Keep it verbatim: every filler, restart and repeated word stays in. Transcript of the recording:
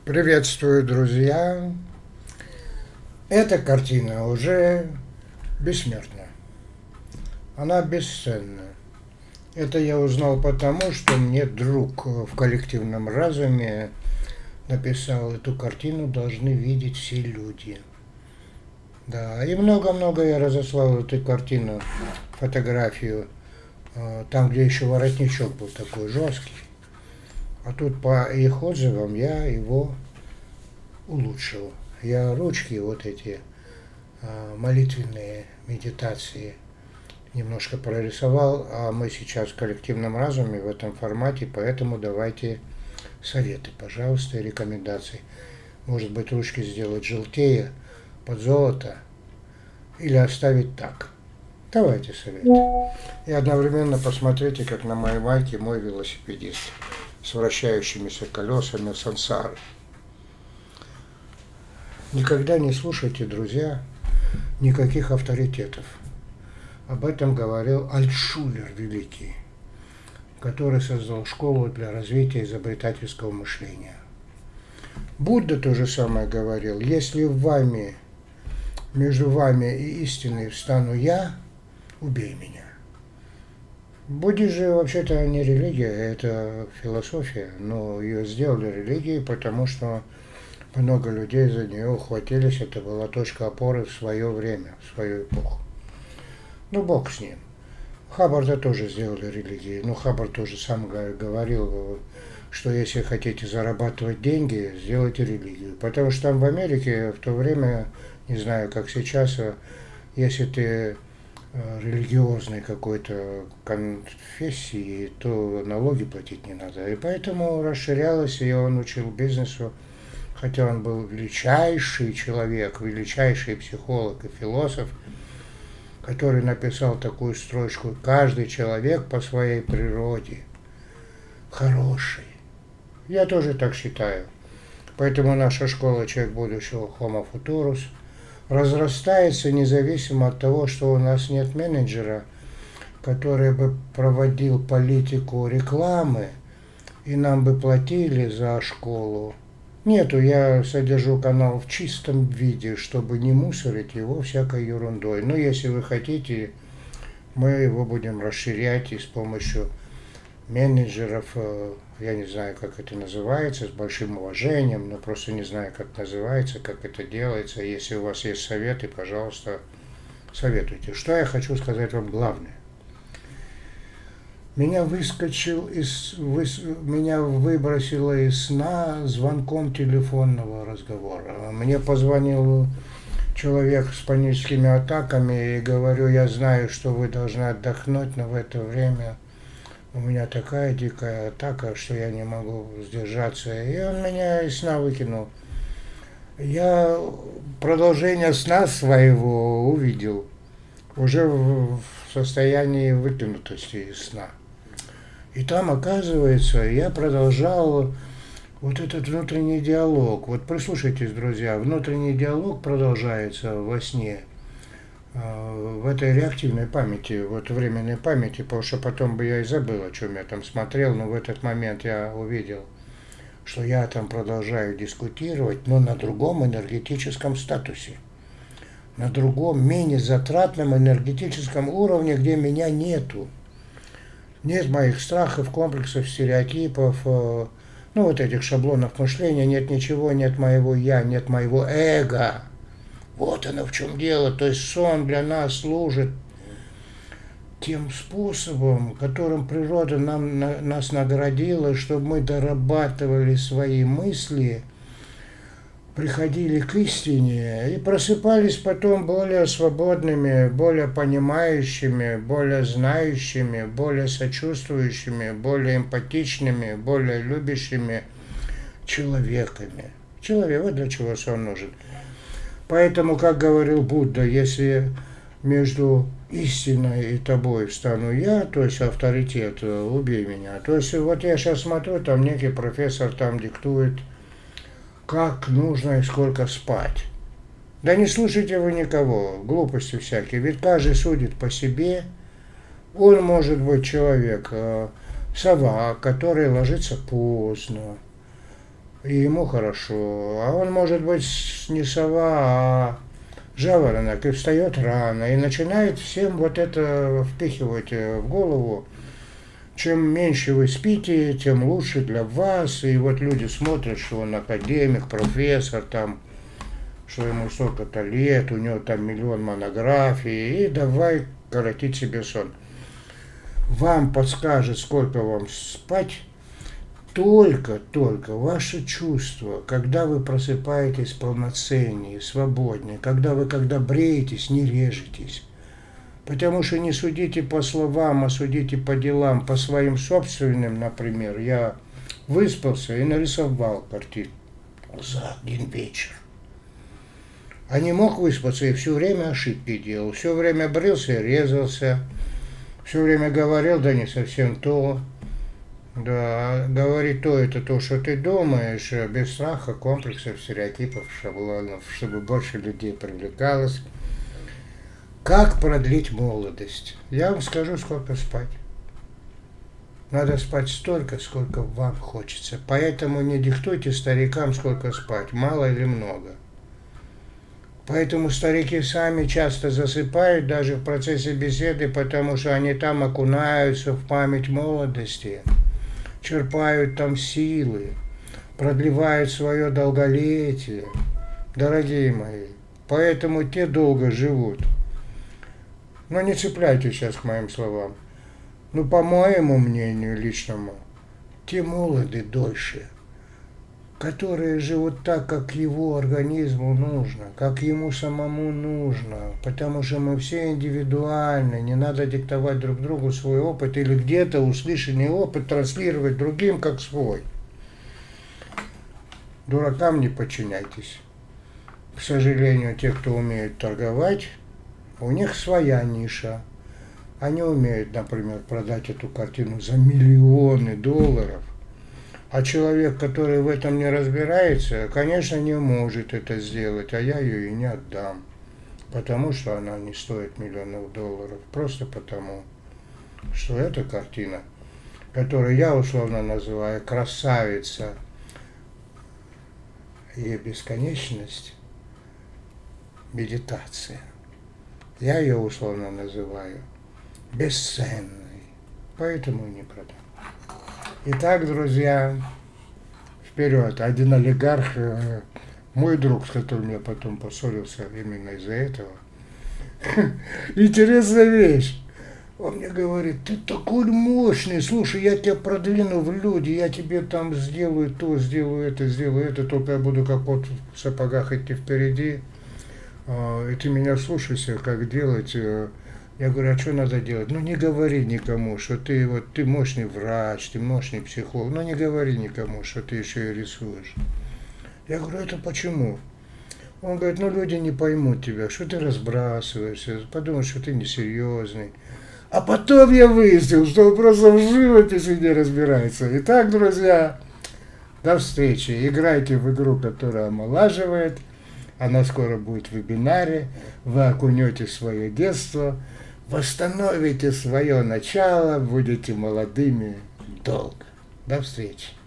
Приветствую, друзья! Эта картина уже бессмертна. Она бесценна. Это я узнал потому, что мне друг в коллективном разуме написал: эту картину должны видеть все люди. Да, и много-много я разослал эту картину, фотографию, там, где еще воротничок был такой жесткий. А тут по их отзывам я его улучшил. Я ручки, вот эти молитвенные медитации немножко прорисовал, а мы сейчас в коллективном разуме в этом формате, поэтому давайте советы, пожалуйста, и рекомендации. Может быть, ручки сделать желтее, под золото, или оставить так. Давайте советы. И одновременно посмотрите, как на моей майке мой велосипедист с вращающимися колесами сансары. Никогда не слушайте, друзья, никаких авторитетов. Об этом говорил Альтшулер великий, который создал школу для развития изобретательского мышления. Будда то же самое говорил: если в вами, между вами и истиной встану я, убей меня. Буддизм же вообще-то не религия, это философия, но ее сделали религией, потому что много людей за нее ухватились, это была точка опоры в свое время, в свою эпоху. Ну, бог с ним. Хаббарда тоже сделали религией, но Хаббард тоже сам говорил, что если хотите зарабатывать деньги, сделайте религию. Потому что там в Америке в то время, не знаю, как сейчас, если ты религиозной какой-то конфессии, то налоги платить не надо. И поэтому расширялось, и он учил бизнесу, хотя он был величайший человек, величайший психолог и философ, который написал такую строчку: каждый человек по своей природе хороший. Я тоже так считаю. Поэтому наша школа «Человек будущего» Homo Futurus разрастается независимо от того, что у нас нет менеджера, который бы проводил политику рекламы, и нам бы платили за школу. Нету, я содержу канал в чистом виде, чтобы не мусорить его всякой ерундой. Но если вы хотите, мы его будем расширять и с помощью менеджеров, я не знаю, как это называется, с большим уважением, но просто не знаю, как называется, как это делается. Если у вас есть советы, пожалуйста, советуйте. Что я хочу сказать вам главное. Меня выскочил из, выс, меня выбросило из сна звонком телефонного разговора. Мне позвонил человек с паническими атаками, и говорю: я знаю, что вы должны отдохнуть, но в это время у меня такая дикая атака, что я не могу сдержаться. И он меня из сна выкинул. Я продолжение сна своего увидел уже в состоянии выкинутости из сна. И там, оказывается, я продолжал вот этот внутренний диалог. Вот прислушайтесь, друзья, внутренний диалог продолжается во сне, в этой реактивной памяти, вот временной памяти, потому что потом бы я и забыл, о чем я там смотрел, но в этот момент я увидел, что я там продолжаю дискутировать, но на другом энергетическом статусе, на другом, менее затратном энергетическом уровне, где меня нету. Нет моих страхов, комплексов, стереотипов, ну вот этих шаблонов мышления, нет ничего, нет моего «я», нет моего эго. Вот оно в чем дело. То есть сон для нас служит тем способом, которым природа нам, на, нас наградила, чтобы мы дорабатывали свои мысли, приходили к истине и просыпались потом более свободными, более понимающими, более знающими, более сочувствующими, более эмпатичными, более любящими человеками. Человек, вот для чего сон нужен. Поэтому, как говорил Будда, если между истиной и тобой встану я, то есть авторитет, убей меня. То есть вот я сейчас смотрю, там некий профессор там диктует, как нужно и сколько спать. Да не слушайте вы никого, глупости всякие, ведь каждый судит по себе. Он может быть человек, сова, который ложится поздно, и ему хорошо. А он может быть не сова, а жаворонок, и встает рано, и начинает всем вот это впихивать в голову. Чем меньше вы спите, тем лучше для вас. И вот люди смотрят, что он академик, профессор, там, что ему столько-то лет, у него там миллион монографий, и давай коротить себе сон. Вам подскажет, сколько вам спать, только-только ваши чувства, когда вы просыпаетесь полноценнее, свободнее, когда вы, когда бреетесь, не режетесь. Потому что не судите по словам, а судите по делам, по своим собственным, например. Я выспался и нарисовал картину за один вечер. А не мог выспаться и все время ошибки делал. Все время брился и резался. Все время говорил, да не совсем то. Да, говорить то, это то, что ты думаешь, без страха, комплексов, стереотипов, шаблонов, чтобы больше людей привлекалось. Как продлить молодость? Я вам скажу, сколько спать. Надо спать столько, сколько вам хочется. Поэтому не диктуйте старикам, сколько спать, мало или много. Поэтому старики сами часто засыпают даже в процессе беседы, потому что они там окунаются в память молодости, черпают там силы, продлевают свое долголетие, дорогие мои. Поэтому те долго живут. Но не цепляйтесь сейчас к моим словам. Ну, по моему мнению личному, те молоды дольше, которые живут так, как его организму нужно, как ему самому нужно, потому что мы все индивидуальны, не надо диктовать друг другу свой опыт или где-то услышанный опыт транслировать другим как свой. Дуракам не подчиняйтесь. К сожалению, те, кто умеет торговать, у них своя ниша. Они умеют, например, продать эту картину за миллионы долларов. А человек, который в этом не разбирается, конечно, не может это сделать, а я ее и не отдам. Потому что она не стоит миллионов долларов. Просто потому, что эта картина, которую я условно называю «Красавица и бесконечность», медитация. Я ее условно называю бесценной, поэтому и не продам. Итак, друзья, вперед. Один олигарх, мой друг, с которым я потом поссорился именно из-за этого. Интересная вещь. Он мне говорит: ты такой мощный, слушай, я тебя продвину в люди, я тебе там сделаю то, сделаю это, сделаю это, только я буду как вот в сапогах идти впереди. И ты меня слушайся, как делать. Я говорю: а что надо делать? Ну, не говори никому, что ты вот ты мощный врач, ты мощный психолог. Ну, не говори никому, что ты еще и рисуешь. Я говорю: это почему? Он говорит: ну, люди не поймут тебя, что ты разбрасываешься, подумают, что ты несерьезный. А потом я выяснил, что он просто в живописи не разбирается. Итак, друзья, до встречи. Играйте в игру, которая омолаживает. Она скоро будет в вебинаре. Вы окунете свое детство, восстановите свое начало, будете молодыми долго. До встречи.